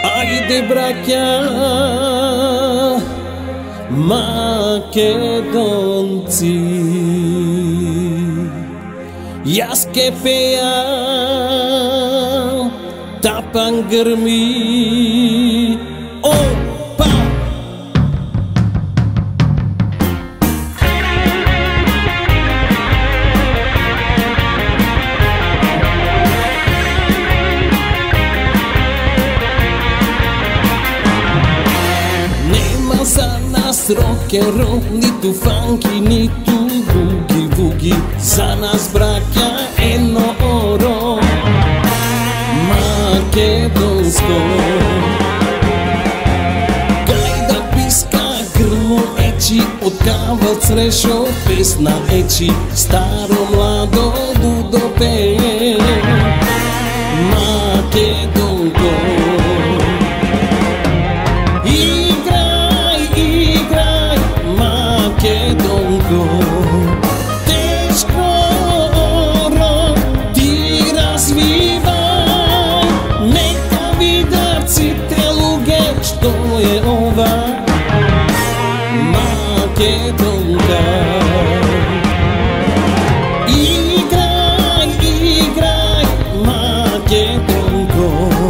Ajde braća Makedonci, jaz ke pejam, tapan grmi. Opa! Za nas rock'n'roll, nitu funky, nitu boogie-woogie. Za nas braća eno oro makedonsko. Kajda piska grlo eći, od kaval crešo pesna eći. Staro mlado dudo peje Makedonko. Makedonko, teško oro ti razvivaj, neka vidarci te luge što je ova Makedonka. Igraj, igraj Makedonko,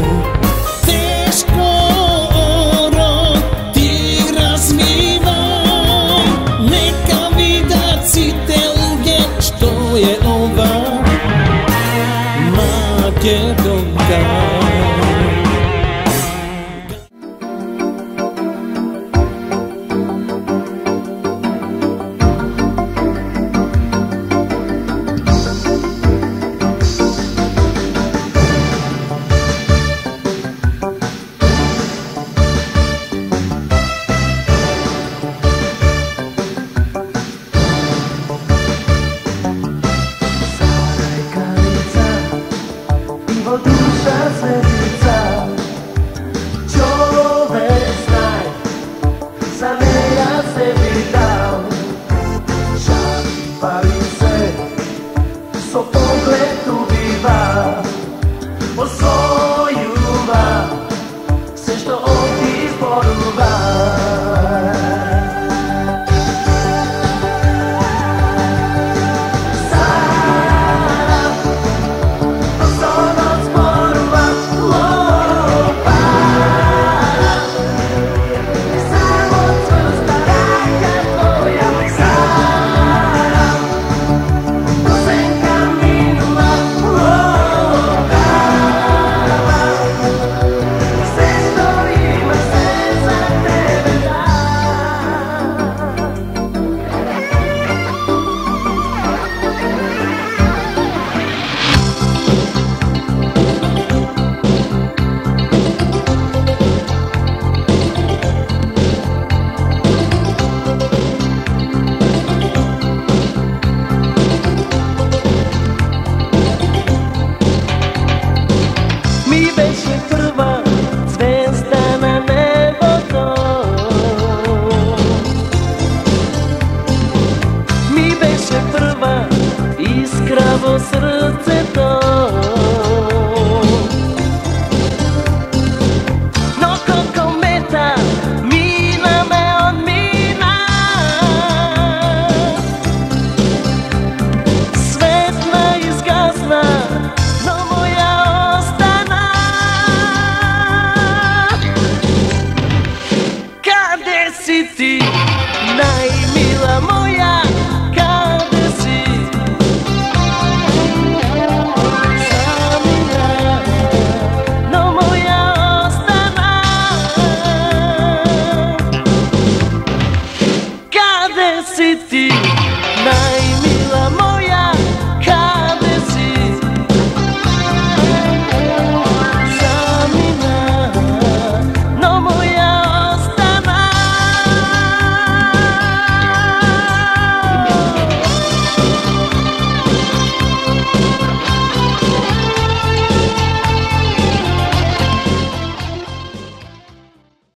teško oro ti razvivaj, neka vidaci te luge što je ova Makedonka. Mi беше